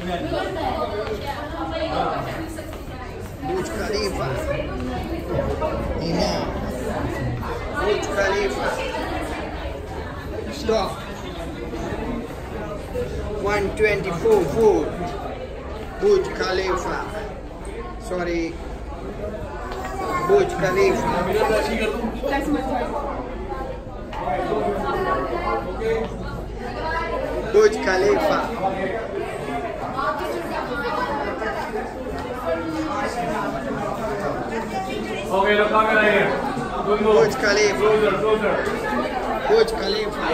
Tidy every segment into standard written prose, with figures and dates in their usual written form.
Burj Khalifa. Ina. Burj Khalifa. Stop. 124 foot. Burj Khalifa. Sorry. Burj Khalifa. Burj Khalifa. Okay, the camera here. Good move. Burj Khalifa. Closer, closer. Burj Khalifa.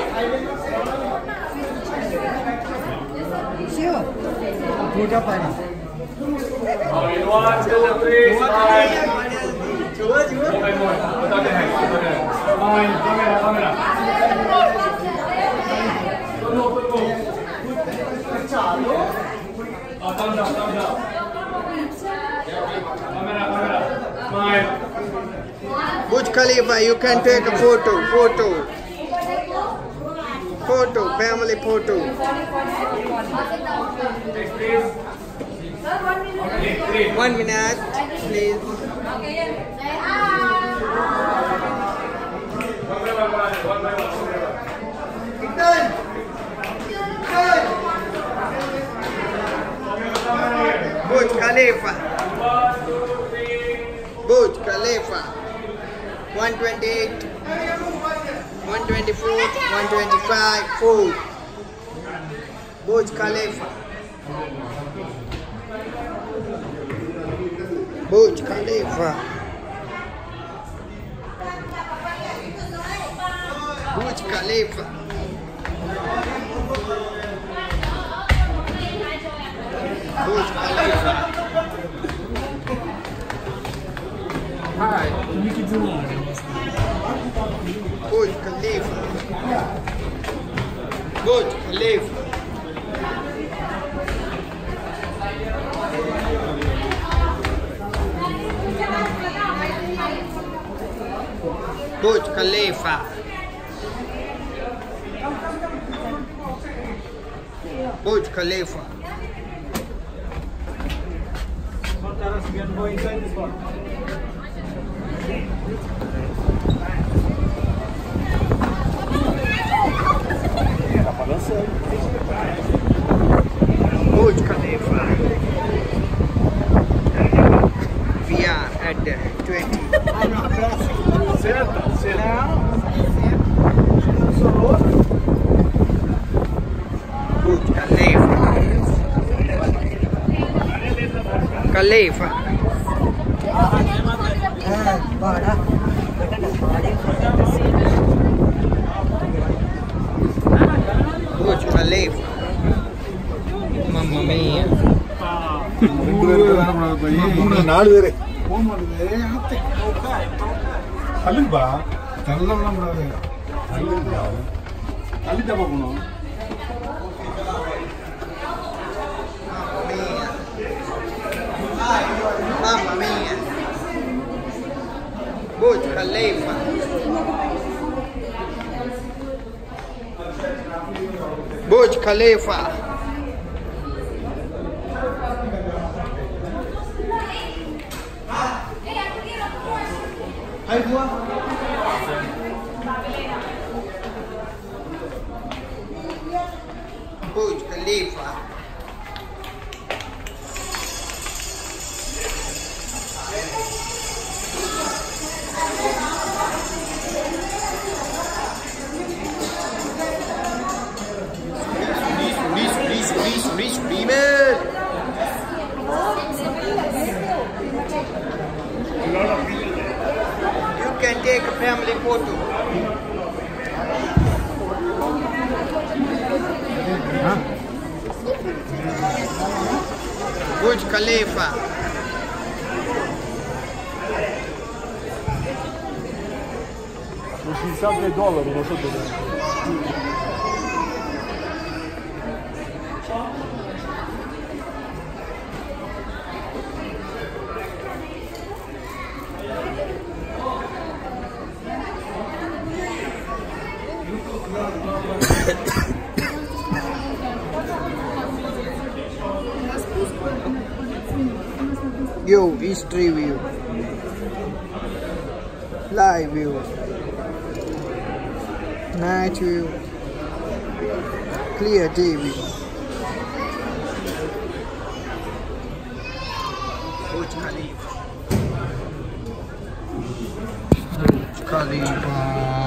Sure. Puja pani. Okay, 1, 2, 3, smile. Okay, more. Without the hands, without the hands. Smile, camera, camera. Good move, good move. Oh, thumbs up, thumbs up. Camera, camera. Smile. Burj Khalifa, you can take a photo. Photo, family photo. Next, please. Okay, 1 minute, please. One by one. Burj Khalifa. 1, 2, 3. Burj Khalifa. 128, 124, 125, 4. Burj Khalifa. Burj Khalifa. Burj Khalifa. Burj Khalifa. Hi. Burj Khalifa. Burj Khalifa. Burj Khalifa. Burj Khalifa. Burj Khalifa. We are at 20. Burj Khalifa. Khalifa. Burj Khalifa. Mamma mia. Mamma mia. Burj Khalifa. Burj Khalifa. Hai gua. Burj Khalifa. You can take a family photo. Burj Khalifa. $60 non so dove. View, history view, live view, night view, clear day view. Burj Khalifa. Burj Khalifa.